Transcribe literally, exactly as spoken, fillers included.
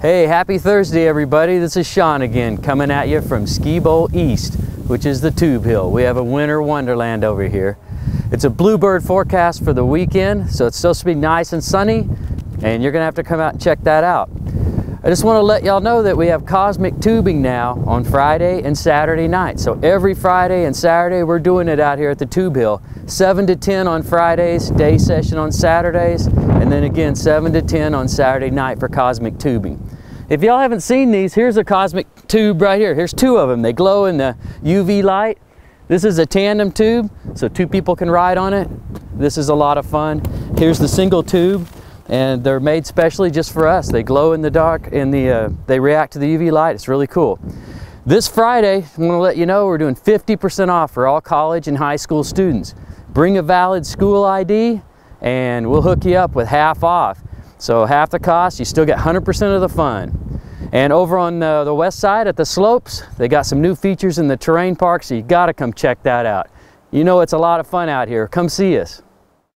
Hey, happy Thursday everybody. This is Sean again, coming at you from Ski Bowl East, which is the Tube Hill. We have a winter wonderland over here. It's a bluebird forecast for the weekend, so it's supposed to be nice and sunny, and you're gonna have to come out and check that out. I just want to let y'all know that we have cosmic tubing now on Friday and Saturday night. So every Friday and Saturday we're doing it out here at the Tube Hill. seven to ten on Fridays, day session on Saturdays, and then again seven to ten on Saturday night for cosmic tubing. If y'all haven't seen these, here's a cosmic tube right here. Here's two of them. They glow in the U V light. This is a tandem tube, so two people can ride on it. This is a lot of fun. Here's the single tube, and they're made specially just for us. They glow in the dark, and the uh, they react to the U V light. It's really cool. This Friday, I want to let you know we're doing fifty percent off for all college and high school students. Bring a valid school I D, and we'll hook you up with half off. So half the cost, you still get one hundred percent of the fun. And over on uh, the west side at the slopes, they got some new features in the terrain park, so you gotta come check that out. You know it's a lot of fun out here. Come see us.